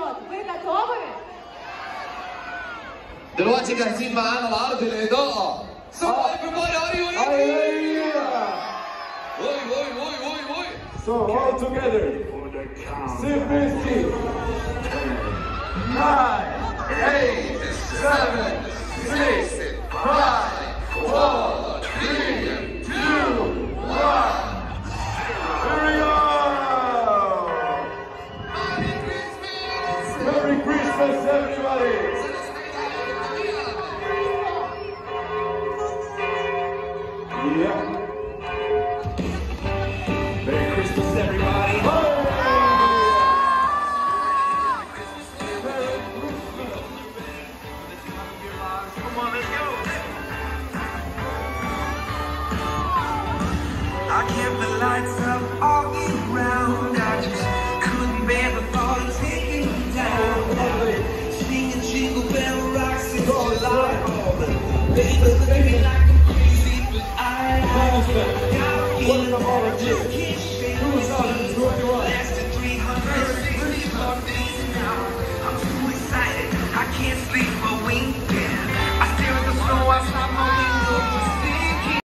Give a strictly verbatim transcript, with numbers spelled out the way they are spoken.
народ, вы готовы? دلوقتي جاهزين معانا لعرض الإضاءة. So everybody, are you ready? Oi, oi, oi, oi, oi. So all together. Six, nine, eight, seven, six, five, four, three, two, one. Here we go. Merry Christmas, everybody. Yeah. Merry Christmas, everybody. Oh! Merry Christmas. Come on, let's go. I kept the lights up all year round. I just couldn't bear the thought of taking you down. Singing jingle bell rock since July. Baby, baby, like I'm crazy, but I got a feeling that I just can't shake it. Lasted three hundred sixty-four days and now I'm too excited, I can't sleep.